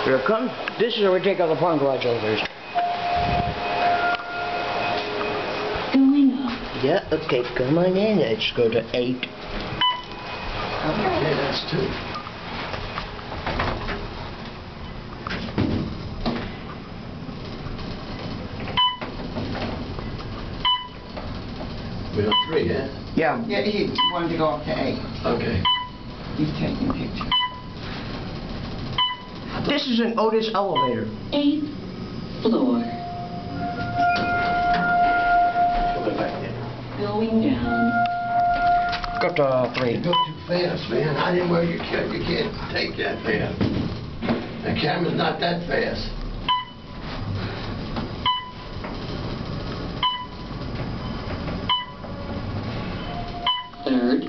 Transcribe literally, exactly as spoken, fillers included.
Here it comes. This is where we take all the parking garage elevators. Going up. Yeah, okay, come on in. Let's go to eight. Okay, that's two. We're on three, yeah? Yeah. Yeah, he wanted to go up to eight. Okay. He's taking pictures. This is an Otis elevator. Eighth floor. Go back there. Going down. Go to three. You go too fast, man. I didn't know you can't, you can't take that fast. The camera's not that fast. Third